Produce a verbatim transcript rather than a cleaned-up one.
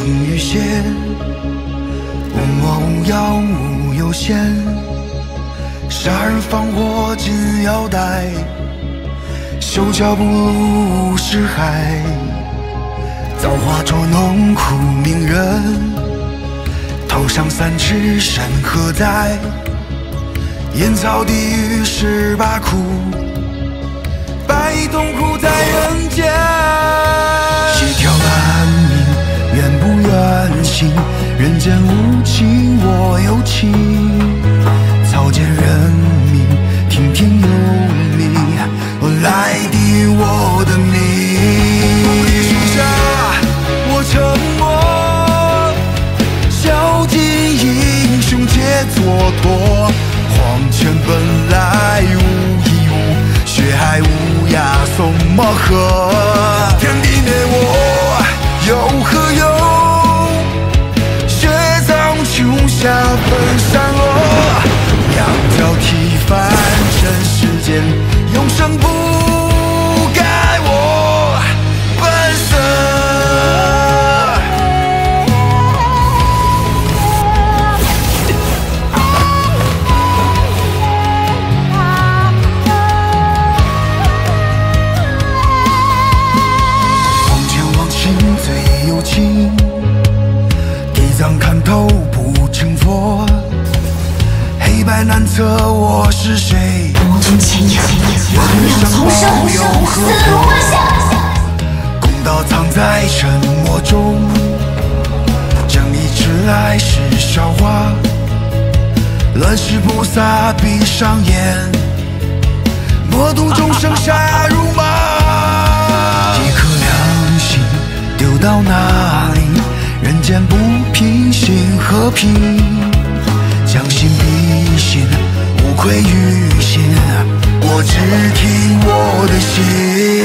与险，无梦无药无有限，杀人放火金腰带，修桥不入识海，造化捉弄苦命人，头上三尺身何在？阴曹地狱十八苦，百亿痛苦在人间。一条烂命，愿不愿行？人间无情，我有情。草菅人命，听天由命，我来定我的命。树下我沉默，孝敬英雄皆蹉跎。黄泉本来无一物，血海无涯送漠河。天地灭我又何用？血葬穹下分山落，两条踢翻尘世间，永生不改我本色。地藏看透不成佛，黑白难测我是谁。 魔尊前眼，万两丛生，死如万象。 公道藏在沉默中，正义迟来是笑话。乱世菩萨闭上眼，默度众生杀如麻。一颗良心丢到哪里？人间不平，心和平，将心比心，无愧于心，我只听我的心。